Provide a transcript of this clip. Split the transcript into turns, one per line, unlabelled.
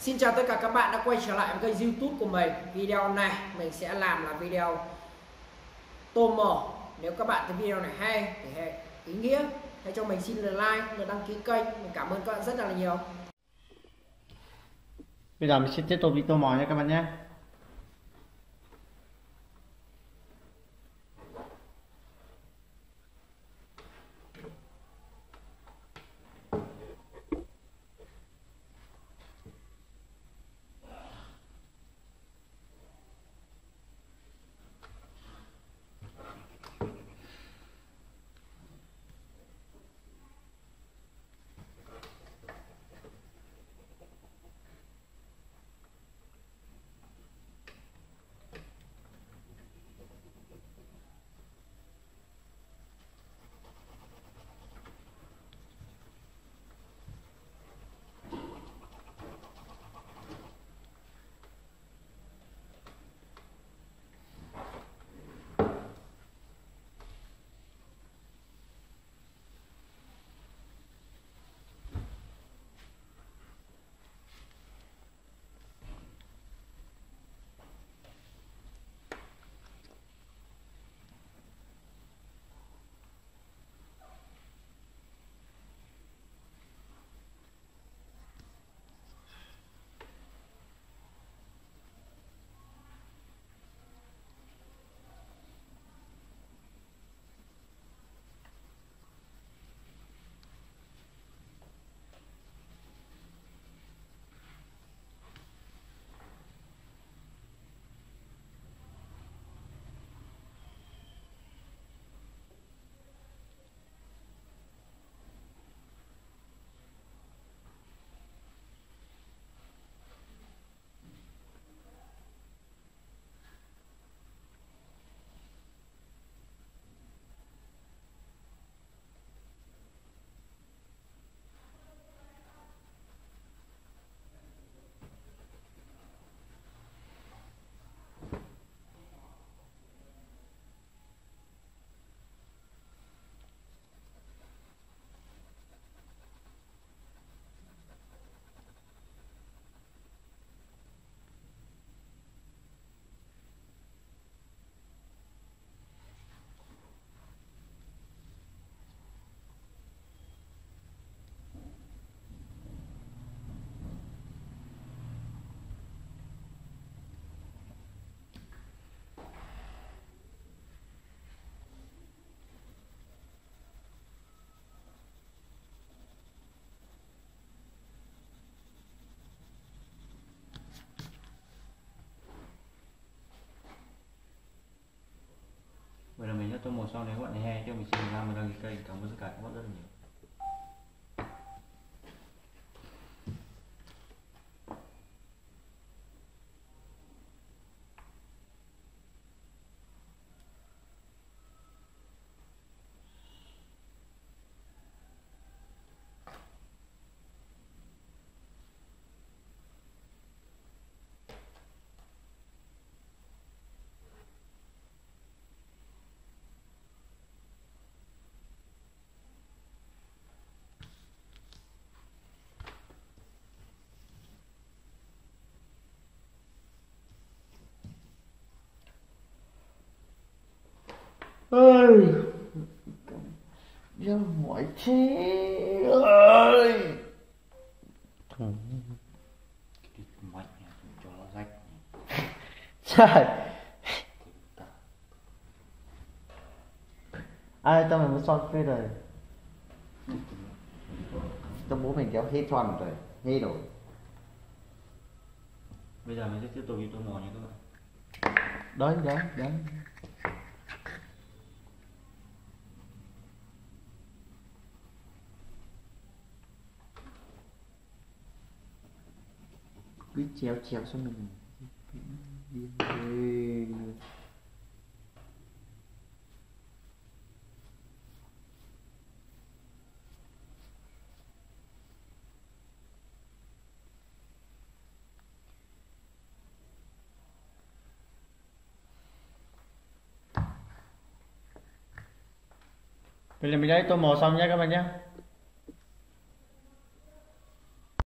Xin chào tất cả các bạn đã quay trở lại với kênh YouTube của mình. Video này mình sẽ làm là video tôm mỏ. Nếu các bạn thấy video này hay thì hãy ý nghĩa, hãy cho mình xin like, lượt đăng ký kênh. Mình cảm ơn các bạn rất là nhiều.
Bây giờ mình sẽ tiếp tục đi tô mò nha các bạn nhé. Vậy là mình đã tô màu xong. Nếu các bạn thấy hay cho mình xin like và đăng ký kênh. Cảm ơn tất cả các bạn rất là nhiều. Ơi, ra mỏi thế ơi. Mạnh cho nó rách. Trời, ai tao mày muốn son phê rồi. Tao bố mình kéo hết tròn rồi, hết rồi. Bây giờ mình sẽ tiếp tục đi tô màu nha các bạn. Đấy. Cứ chéo cho mình đi. Vậy là mình đã tô màu xong nhé các bạn nhé.